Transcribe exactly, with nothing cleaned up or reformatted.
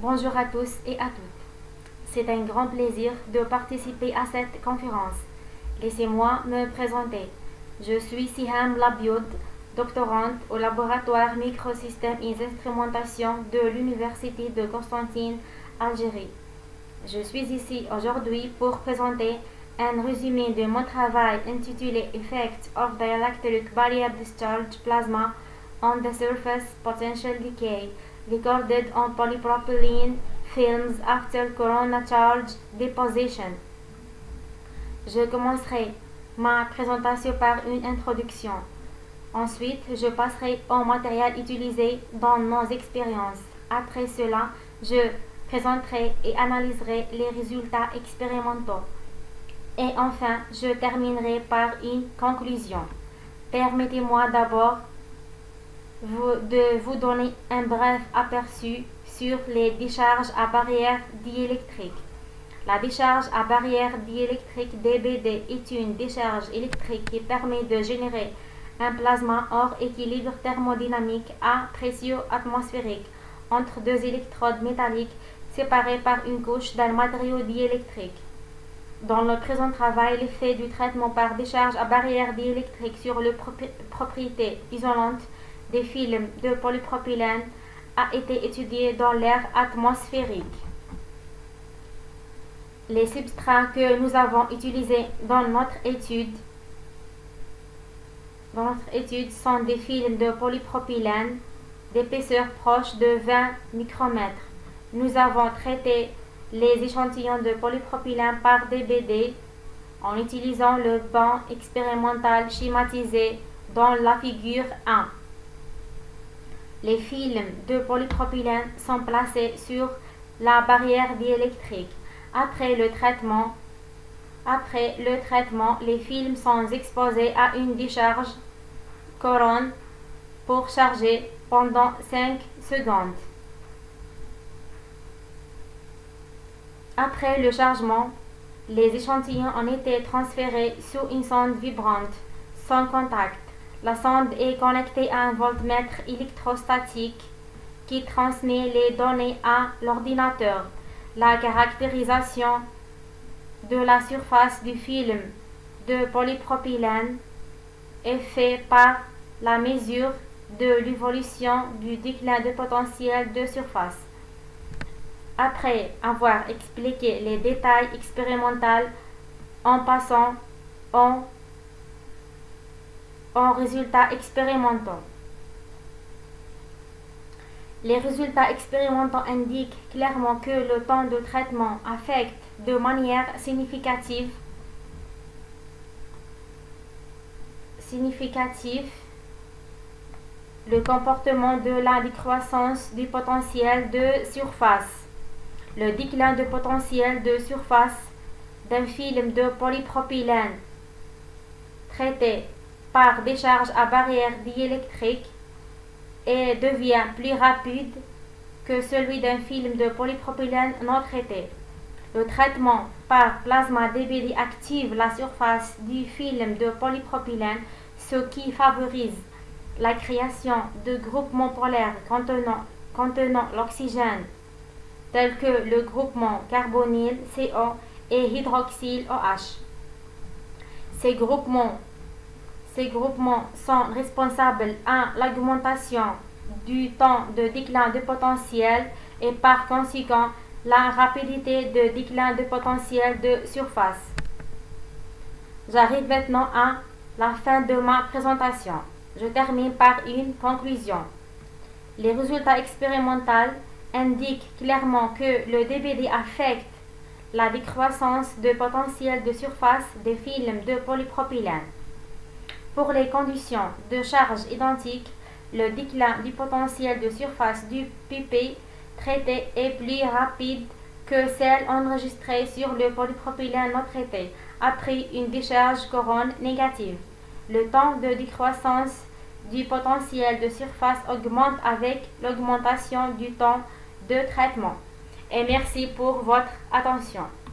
Bonjour à tous et à toutes. C'est un grand plaisir de participer à cette conférence. Laissez-moi me présenter. Je suis Siham Labioud, doctorante au laboratoire Microsystèmes et Instrumentation de l'Université de Constantine, Algérie. Je suis ici aujourd'hui pour présenter un résumé de mon travail intitulé Effects of Dielectric Barrier Discharge Plasma on the Surface Potential Decay, recorded on polypropylene films after corona charge deposition. Je commencerai ma présentation par une introduction. Ensuite, je passerai au matériel utilisé dans nos expériences. Après cela, je présenterai et analyserai les résultats expérimentaux. Et enfin, je terminerai par une conclusion. Permettez-moi d'abord de vous donner un bref aperçu sur les décharges à barrière diélectrique. La décharge à barrière diélectrique D B D est une décharge électrique qui permet de générer un plasma hors équilibre thermodynamique à pression atmosphérique entre deux électrodes métalliques séparées par une couche d'un matériau diélectrique. Dans le présent travail, l'effet du traitement par décharge à barrière diélectrique sur les propriétés isolantes des films de polypropylène a été étudié dans l'air atmosphérique. Les substrats que nous avons utilisés dans notre étude, dans notre étude sont des films de polypropylène d'épaisseur proche de vingt micromètres. Nous avons traité les échantillons de polypropylène par D B D en utilisant le banc expérimental schématisé dans la figure un. Les films de polypropylène sont placés sur la barrière diélectrique. Après le traitement, après le traitement, les films sont exposés à une décharge couronne pour charger pendant cinq secondes. Après le chargement, les échantillons ont été transférés sous une sonde vibrante, sans contact. La sonde est connectée à un voltmètre électrostatique qui transmet les données à l'ordinateur. La caractérisation de la surface du film de polypropylène est faite par la mesure de l'évolution du déclin de potentiel de surface. Après avoir expliqué les détails expérimentaux, en passant en en résultats expérimentaux. Les résultats expérimentaux indiquent clairement que le temps de traitement affecte de manière significative, significative le comportement de la décroissance du potentiel de surface. Le déclin de potentiel de surface d'un film de polypropylène traité par décharge à barrière diélectrique et devient plus rapide que celui d'un film de polypropylène non traité. Le traitement par plasma D B D active la surface du film de polypropylène, ce qui favorise la création de groupements polaires contenant, contenant l'oxygène, tels que le groupement carbonyl C O et hydroxyle O H. Ces groupements Ces groupements sont responsables à l'augmentation du temps de déclin de potentiel et par conséquent la rapidité de déclin de potentiel de surface. J'arrive maintenant à la fin de ma présentation. Je termine par une conclusion. Les résultats expérimentaux indiquent clairement que le D B D affecte la décroissance de potentiel de surface des films de polypropylène. Pour les conditions de charge identiques, le déclin du potentiel de surface du P P traité est plus rapide que celle enregistrée sur le polypropylène non traité après une décharge couronne négative. Le temps de décroissance du potentiel de surface augmente avec l'augmentation du temps de traitement. Et merci pour votre attention.